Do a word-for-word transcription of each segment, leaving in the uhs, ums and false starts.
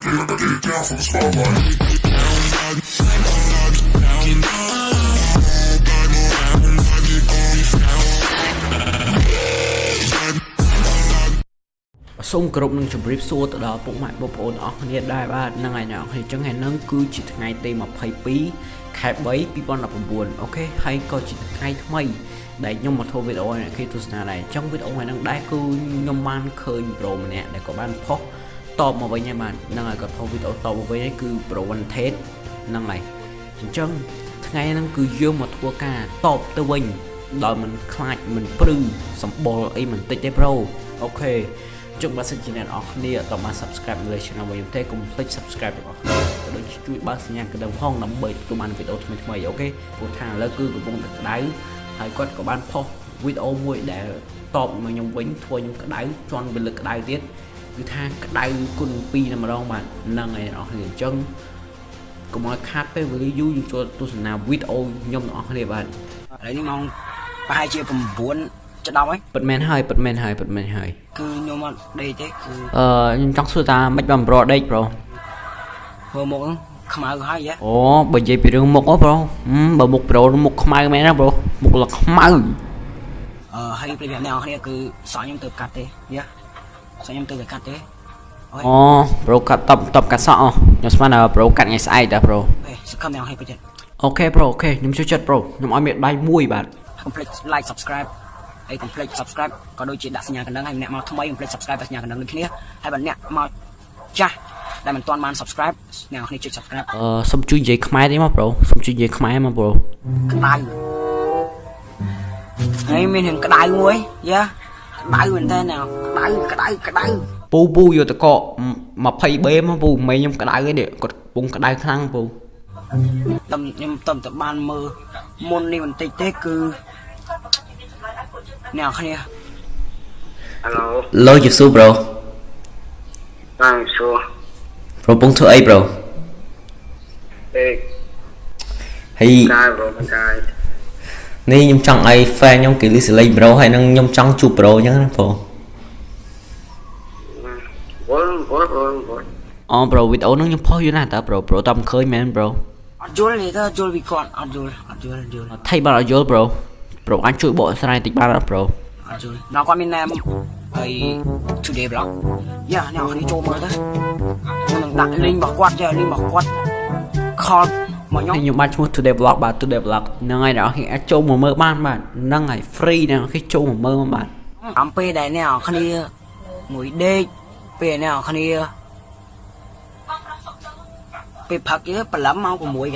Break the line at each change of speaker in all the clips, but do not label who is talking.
សូមគោរពនឹងជម្រាបសួរទៅដល់ពុកម៉ែបងប្អូនអស់គ្នាដែរបាទហ្នឹងហើយអ្នកនរអញ្ចឹងថ្ងៃហ្នឹងគឺជាថ្ងៃទីยี่สิบสองខែបីยี่สิบสิบเก้าអូខេហើយក៏ជាថ្ងៃថ្មីដែលខ្ញុំមកធ្វើវីដេអូនេះគេទស្សនាដែរអញ្ចឹងវីដេអូថ្ងៃហ្នឹងដែរគឺខ្ញុំបានឃើញប្រូម្នាក់ដែលក៏បានផុសតបមកវិញហើយបាទហ្នឹងហើយគាត់ផុសវីដេអូតបមកវិញគឺប្រូ one tet ហ្នឹងហើយអញ្ចឹងថ្ងៃហ្នឹងគឺយើងមកធ្វើការតបទៅវិញដោយមិនខ្លាចមិនព្រឺសម្បុរអីមិនតិចទេប្រូអូខេជុំបើសិនជាអ្នកនរគ្នាអត់បាន subscribe លើ channel របស់ខ្ញុំទេកុំភ្លេច subscribe របស់ខ្ញុំក៏ដូចជួយបើកសញ្ញាកណ្ដឹងផងដើម្បីទទួលបានវីដេអូថ្មីៗអូខេព្រោះថាឥឡូវគឺកំពុងតែក្តៅហើយគាត់ក៏បានផុសវីដេអូមួយដែលតបមកខ្ញុំវិញធ្វើខ្ញុំក្តៅជន់វាលើក្តៅទៀតគឺថាក្តៅគុណពីរតែម្ដងបាទហ្នឹងហើយអ្នកនរគ្នាអញ្ចឹងកុំឲ្យខាតពេលវេលាយូរយើងចូលទស្សនាវីដេអូខ្ញុំអ្នកនរគ្នាបាទឥឡូវនេះម៉ោងប្រហែលជាnineច្ដប់ហើយពិតមែនហើយពិតមែនហើយពិតមែនហើយគឺខ្ញុំអត់ដេកទេគឺអឺខ្ញុំចង់សួរថាមិនបានប្រដេកប្រូមើលមុខខ្មៅហើយហ៎អូបើនិយាយពីរឿងមុខហ៎ប្រូបើមុខប្រូមុខខ្មៅមែនណាប្រូមុខឡើងខ្មៅអឺហើយប្រិយអ្នកនរគ្នាគឺសក់ខ្ញុំទៅកាត់ទេយ៉ាសក់ខ្ញុំទៅកាត់ទេអូប្រូកាត់តបតបកាត់សក់ខ្ញុំស្មានថាប្រូកាត់ថ្ងៃស្អែកតាប្រូសង្ឃឹមអ្នកឲ្យពេញចិត្តអូខេប្រូអូខេខ្ញុំជួយចិត្តប្រូខ្ញុំឲ្យមានដៃមួយបាទកុំភ្លេច like subscribeហើយកុំភ្លេច subscribe ក៏ដូចជាដាក់សញ្ញាកណ្ដឹងហើយអ្នកមកថ្មីកុំភ្លេច subscribe ដាក់សញ្ញាកណ្ដឹងដូចគ្នាហើយបើអ្នកមកចាស់ដែលមិនទាន់បាន subscribe អ្នកនរគ្នាចុច subscribe អឺសុំជួយនិយាយខ្មែរទេមកប្រូសុំជួយនិយាយខ្មែរមកប្រូក្តៅហើយមានរឿងក្តៅមួយយ៉ាក្តៅមែនតើណាក្តៅក្តៅក្តៅពូពូយកតកtwenty Bមកពូមេខ្ញុំក្តៅឯនេះគាត់កំពុងក្តៅខ្លាំងពូតំខ្ញុំតំតបានមើលមុននេះបន្តិចទេគឺអ្នកគ្នា Hello លោកយេស៊ូប្រូបានសួរប្រូពងធ្វើអីប្រូអេហើយកាយប្រូកាយនេះខ្ញុំចង់ឲ្យ fan ខ្ញុំគេលីសលេងប្រូហើយនឹងខ្ញុំចង់ជួបប្រូអញ្ចឹងណាប្រូវល់វល់ប្រូវល់អូប្រូវីដេអូហ្នឹងខ្ញុំផុសយូរណាស់តើប្រូប្រូតាមឃើញមែនប្រូអត់យល់ទេតើយល់ពីគាត់អត់យល់អត់យល់យល់ថៃបានអត់យល់ប្រូប្រូអាចជួយបកស្រាយតិចបានអត់ប្រូអត់យល់ដល់គាត់មានណែមកហើយ today vlog យ៉ាអ្នកនេះចូលមើលទៅខ្ញុំនឹងដាក់ link របស់គាត់ចា link របស់គាត់ call មកខ្ញុំខ្ញុំបានឈ្មោះ today vlog បាទ today vlog ហ្នឹងហើយអ្នកនេះអាចចូលមកមើលបានបាទហ្នឹងហើយ free អ្នកនេះចូលមកមើលបាទអំពេលដែលអ្នកគ្នាមួយដេកពេលអ្នកគ្នាពេលផឹកយើប្រឡំម៉ោងsixកន្លះ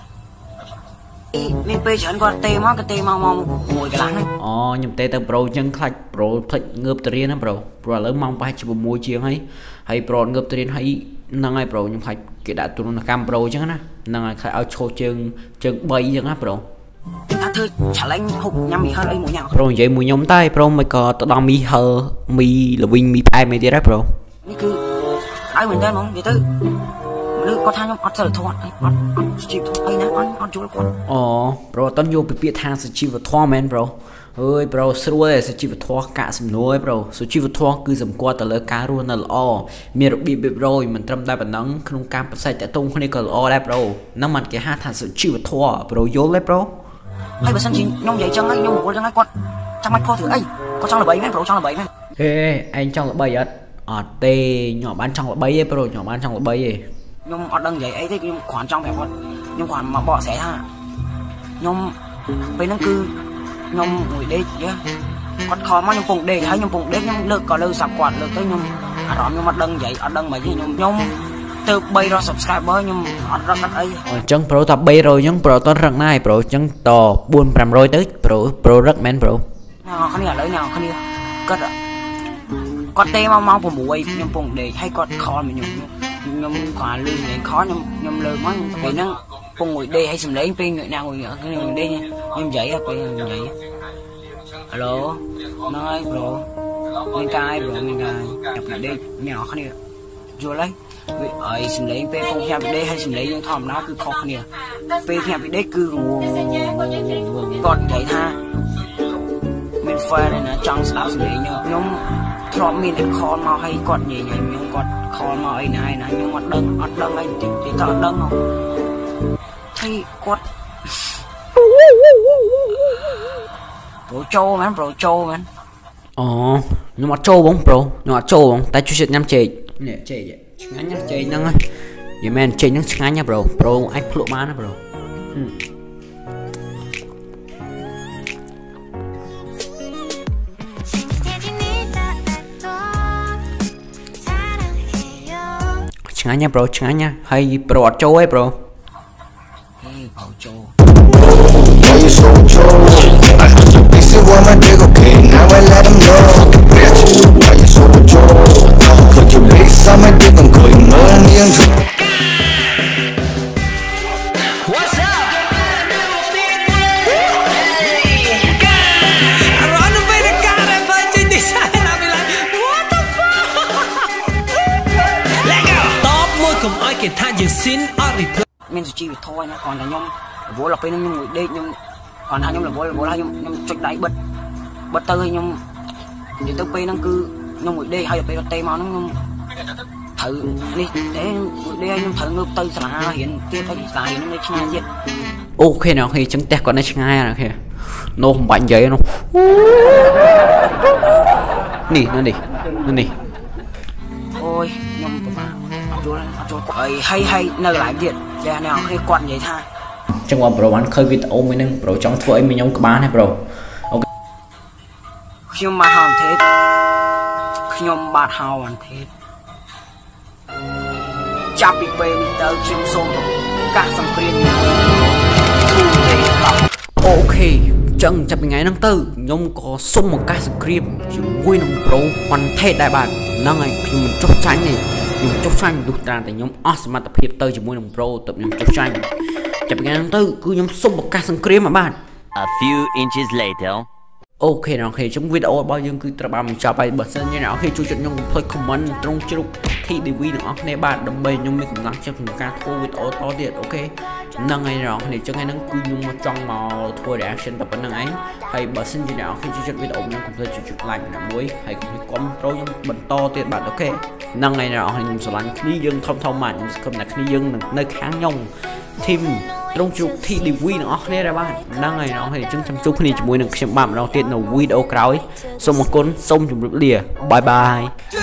មានពេលច្រើនគាត់ទេមកក៏ទេមកម៉ោងsixកន្លះហ្នឹងអូខ្ញុំទេទៅប្រូអញ្ចឹងខ្លាច់ប្រូភ្លេចងើបទៅរៀនណាប្រូព្រោះឥឡូវម៉ោងប្រហែលជាsixជាងហើយហើយប្រូងើបទៅរៀនហើយហ្នឹងហើយប្រូខ្ញុំខ្លាច់គេដាក់ទូរនកម្មប្រូអញ្ចឹងណាហ្នឹងហើយខ្លាច់ឲ្យឈោជើងជើងthreeអញ្ចឹងណាប្រូថាធ្វើ challenge ហូបញ៉ាំមីហឹលអីមួយញ៉ាំប្រូនិយាយមួយខ្ញុំតែប្រូមិនក៏ទៅដល់មីហឹលមីល្វីងមីផ្អែមអីទៀតហើយប្រូនេះគឺឲ្យមែនតើហ្មងនិយាយទៅមនុស្សគាត់ថាខ្ញុំអត់សិលធម៌អត់អត់សុជីវធម៌អីណាអត់អត់យល់គាត់អូប្រូអត់តន់យកពីពាក្យថាសុជីវធម៌មែនប្រូអើយប្រូស្រួលទេសុជីវធម៌កាក់សំណួរឯងប្រូសុជីវធម៌គឺសម្គាល់ទៅលើការរស់នៅល្អមានរបៀបរៀបរយមិនត្រឹមតែប៉ុណ្ណឹងក្នុងការប្រសិទ្ធតាក់ទងគ្នាក៏ល្អដែរប្រូហ្នឹងមិនគេហៅថាសុជីវធម៌ប្រូយល់ទេប្រូហើយបើសិនជាខ្ញុំនិយាយចឹងហើយខ្ញុំរវល់ចឹងហើយគាត់ចាំបាច់ខុសធ្វើអីគាត់ចង់ល្បីមែនប្រូចង់ល្បីមែនហេឯងចង់ល្បីអត់អត់ទេខ្ញុំអត់បានចង់ល្បីទេប្រូខ្ញុំអត់បានចង់ល្បីទេខ្ញុំអត់ដឹងនិយាយអីទេខ្ញុំគ្រាន់ចង់ប្រាប់គាត់ខ្ញុំគ្រាន់មកបកស្រាយថាខ្ញុំពេលហ្នឹងគឺខ្ញុំមួយដេកយ៉ាគាត់ខំមកខ្ញុំពងដេកហើយខ្ញុំពងដេកខ្ញុំលើកក៏លើសាប់គាត់លើកទៅខ្ញុំអារម្មណ៍ខ្ញុំអត់ដឹងនិយាយអត់ដឹងមិនទេខ្ញុំខ្ញុំទៅthree hundred subscriber ខ្ញុំអត់រឹកអត់អីអញ្ចឹងប្រូថាthree hundredអញ្ចឹងប្រូអត់រឹកណាស់ឯងប្រូអញ្ចឹងតfour hundred five hundredទៅប្រូប្រូរឹកមែនប្រូអ្នកគ្នាឥឡូវអ្នកគ្នាគាត់គាត់ទេមកម៉ោងsixខ្ញុំពងដេកហើយគាត់ខលមកខ្ញុំខ្ញុំគ្រាន់លឺលេងខខ្ញុំខ្ញុំលើមកពេលហ្នឹងពងមួយដេកឲ្យសំឡេងពេលអ្នកណាមួយខ្ញុំដេកខ្ញុំនិយាយពេលខ្ញុំនិយាយហេឡូណយប្រូមានកាយប្រូមានកាយតែដេកអ្នកគ្នាយល់ហើយវាឲ្យសំឡេងពេលពងខ្ញុំដេកឲ្យសំឡេងយើងធម្មតាគឺខុសគ្នាពេលខ្ញុំដេកគឺគាត់និយាយថាមាន fan ណាចង់ស្ដាប់សំឡេងខ្ញុំធ្លាប់មានអ្នកខលមកឲ្យគាត់និយាយខ្ញុំគាត់ខ call mà ai này này nhưng mà đừng ọt đừng anh thì thì tao đừng không thấy quất bro châu man bro châu man ồ nhưng mà châu bóng bro nhưng mà châu bóng tay chú chuyện nhắm chè nè chè vậy ngắn nhá chè nâng ơi vậy men chè nâng ngắn nhá bro bro anh phụ má nó bro ngắn nha bro ngắn nha hay bro châu ấy bro hey bro châu mình chỉ chịu thôi nha còn là nhung vỗ là bên nhung ngồi đây nhung còn hai nhung là vỗ là vỗ là nhung nhung chụp đáy bật bật tới nhung thì tới bên nó cứ nhung ngồi đây hay là bên tây mà nó thử đi để đây nhung thử ngược tới là hiện kia tới là hiện nó ngay ngay ok nào khi chứng test còn nó ngay là kìa nó không bạnh giấy nó nỉ nó nỉ nó nỉ ôi nhung của bà hay hay nơi lại điện để nào khi quặn vậy tha trong vòng bro bán khơi video mới nâng bro trong thuê mình nhóm các bạn này bro ok khi mà hòn thế khi nhóm bạn hòn thế chạp bị bê đi tới chiếm xôn các sông kriên ok chân chạp bị ngày nâng tư nhóm có xung một cái script chỉ vui nông bro hoàn thế đại bản nâng này khi mình chốt tránh này nhưng chốt xanh được ra tại nhóm Osman tập hiệp tới chỉ môi đồng pro tập nhóm chốt xanh chập ngày năm tư cứ nhóm xung một cái sân cream mà bạn
a few inches later
ok nào khi trong video bao nhiêu cứ tập làm chào bài bật sân như nào khi chú chuyện nhóm thôi comment trong chế độ thì để video nó này bạn đâm bề nhóm mình cũng làm cho một ca thua video to điện ok nâng ngày nào thì cho ngày nâng cứ nhung một trong màu thua reaction tập nâng ấy hay bật sân như nào khi chú chuyện video nhóm cũng thể chú chuyện lạnh là muối hay cũng phải com pro bật to tiền bạn ok nâng ngày nào thì mình sẽ làm khí dân thông thông mà nhưng không là khí dân nơi kháng nhông thêm trong chụp thì đi quy nó này ra bạn nâng ngày nào thì chúng chăm chúc thì chỉ muốn được xem bạn đầu tiên là video cáo ấy xong một con xong chụp lìa bye bye.